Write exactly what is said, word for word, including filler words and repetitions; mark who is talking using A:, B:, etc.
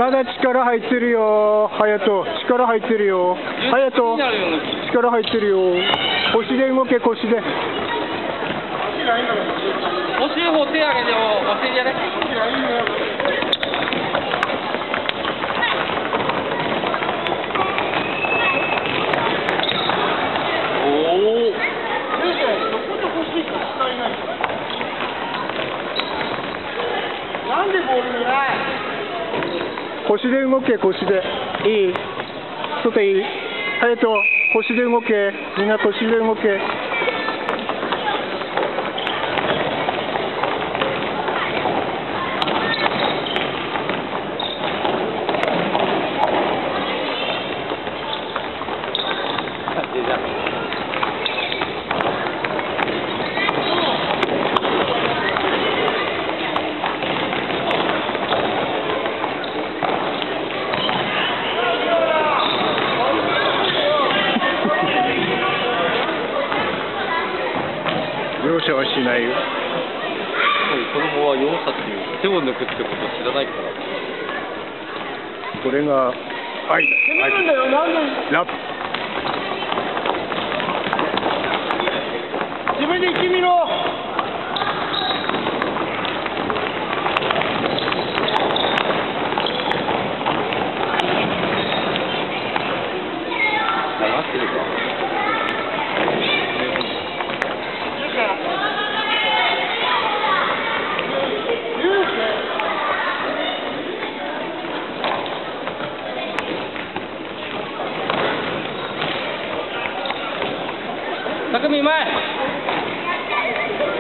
A: まだ力入ってるよ、隼人。力入ってるよ。隼人、力入ってるよ。腰で動け、腰で。
B: お尻方手上げてよ、お尻やれ。おお。なんでボールにない。
A: 腰で動け、腰で。いい。外いい。隼人、腰で動け。みんな腰で動け。容赦はしないよ。
B: 子供は容赦っていう手を抜くってことを知らないから。
A: これが愛だ。
B: 愛だよ。なんで
A: ラップ。
B: 自分で行ってみろ。流してるか。匠前。